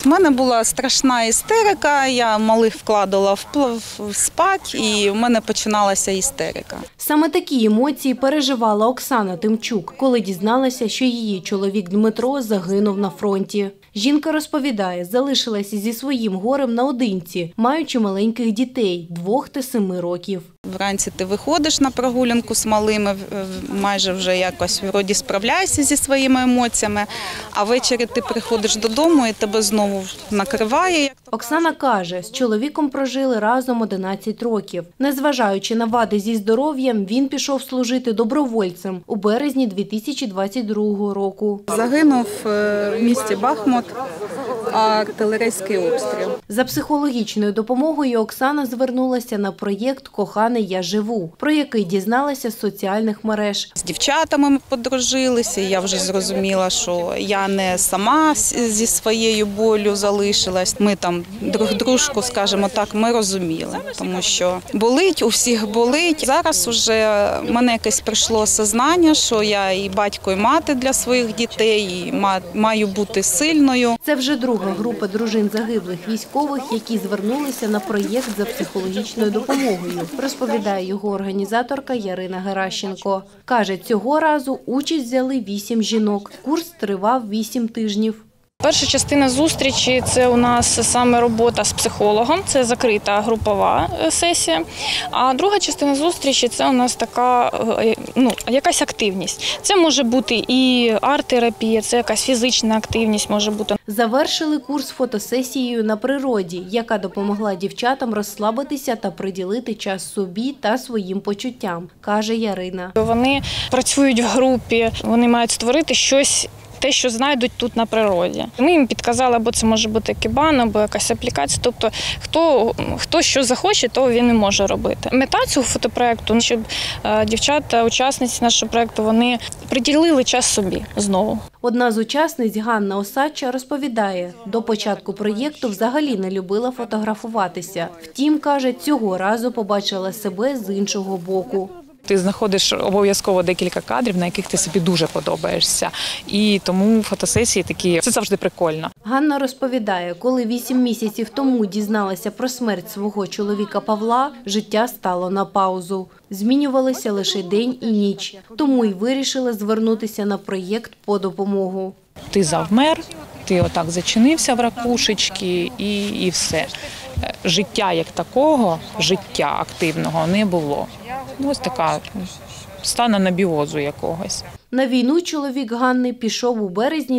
У мене була страшна істерика, я малих вкладала в спать і в мене починалася істерика. Саме такі емоції переживала Оксана Тимчук, коли дізналася, що її чоловік Дмитро загинув на фронті. Жінка розповідає, залишилася зі своїм горем наодинці, маючи маленьких дітей – 2 та 7 років. Вранці ти виходиш на прогулянку з малими, майже вже якось вроді справляєшся зі своїми емоціями, а ввечері ти приходиш додому і тебе знову накриває. Оксана каже, з чоловіком прожили разом 11 років. Незважаючи на вади зі здоров'ям, він пішов служити добровольцем у березні 2022 року. Загинув в місті Бахмут, артилерійський обстріл. За психологічною допомогою Оксана звернулася на проєкт «Коханий, я живу», про який дізналася з соціальних мереж. З дівчатами ми подружилися, я вже зрозуміла, що я не сама зі своєю болю залишилась. Ми там друг дружку, скажімо так, ми розуміли, тому що болить, у всіх болить. Зараз вже в мене якесь прийшло осознання, що я і батько, і мати для своїх дітей, і маю бути сильною. Це вже друга група дружин загиблих військових, які звернулися на проєкт за психологічною допомогою, розповідає його організаторка Ярина Геращенко. Каже, цього разу участь взяли 8 жінок. Курс тривав 8 тижнів. Перша частина зустрічі – це у нас саме робота з психологом, це закрита групова сесія. А друга частина зустрічі – це у нас така, якась активність. Це може бути і арт-терапія, це якась фізична активність може бути. Завершили курс фотосесією на природі, яка допомогла дівчатам розслабитися та приділити час собі та своїм почуттям, каже Ярина. Вони працюють в групі, вони мають створити щось, те, що знайдуть тут на природі. Ми їм підказали, або це може бути кібан, або якась аплікація. Тобто, хто що захоче, то він і може робити. Мета цього фотопроєкту, щоб дівчата, учасниці нашого проєкту, вони приділили час собі знову. Одна з учасниць, Ганна Осадча, розповідає, до початку проєкту взагалі не любила фотографуватися. Втім, каже, цього разу побачила себе з іншого боку. Ти знаходиш обов'язково декілька кадрів, на яких ти собі дуже подобаєшся. І тому фотосесії такі – це завжди прикольно. Ганна розповідає, коли 8 місяців тому дізналася про смерть свого чоловіка Павла, життя стало на паузу. Змінювалися лише день і ніч. Тому й вирішила звернутися на проєкт по допомогу. Ти завмер, ти отак зачинився в ракушечки і все. Життя як такого, життя активного не було. Ось така стан анабіозу якогось. На війну чоловік Ганни пішов у березні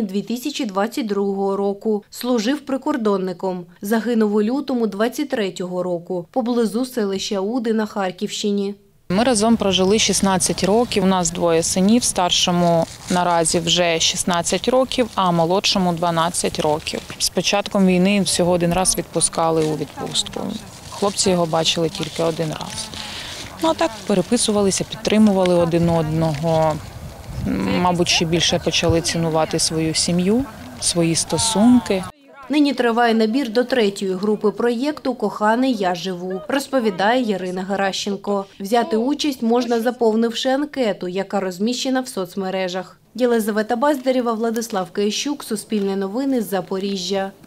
2022 року. Служив прикордонником. Загинув у лютому 23-го року поблизу селища Уди на Харківщині. Ми разом прожили 16 років, у нас 2 синів, старшому наразі вже 16 років, а молодшому 12 років. З початком війни всього 1 раз відпускали у відпустку. Хлопці його бачили тільки 1 раз. Ну, а так переписувалися, підтримували один одного, мабуть, ще більше почали цінувати свою сім'ю, свої стосунки. Нині триває набір до 3-ї групи проєкту «Коханий, я живу», розповідає Ярина Геращенко. Взяти участь можна, заповнивши анкету, яка розміщена в соцмережах. Єлизавета Баздарєва, Владислав Киящук, Суспільне новини, Запоріжжя.